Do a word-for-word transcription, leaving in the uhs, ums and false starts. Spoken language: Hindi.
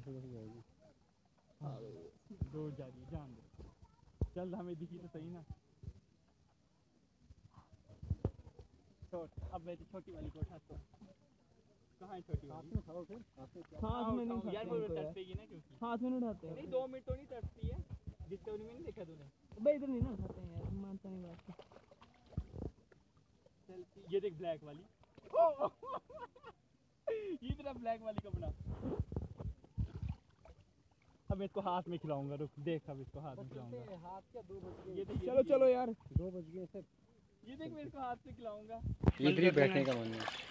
ऐसे कैसे जाएगी? दूर जा रही जान दे। चल हमें दिखी तो सही ना। छोड़ अब मैं छोटी वाली को उठाता हूँ। कहाँ है छोटी वाली? हाथ में फिर हाथ में हाथ में नहीं यार वो तड़पेगी ना क्योंकि हाथ में नहीं उठाते हैं। नहीं दो मिनट तो नहीं तड़पती है। डिस्कवरी में नहीं देखा तूने? भाई इधर नहीं ना उठाते हैं यार, मानता नहीं बात। चल ये देख ब्लैक वाली। ये तेरा ब्लैक वाली का बना। अब मैं इसको हाथ में खिलाऊंगा, रुक देख अब इसको हाथ में खिलाऊंगा। हाथ क्या दो बज गए? ये देख चलो चलो यार, दो बज गए सर। ये देख मैं इसको हाथ से खिलाऊंगा। इधर ही बैठने का मन है।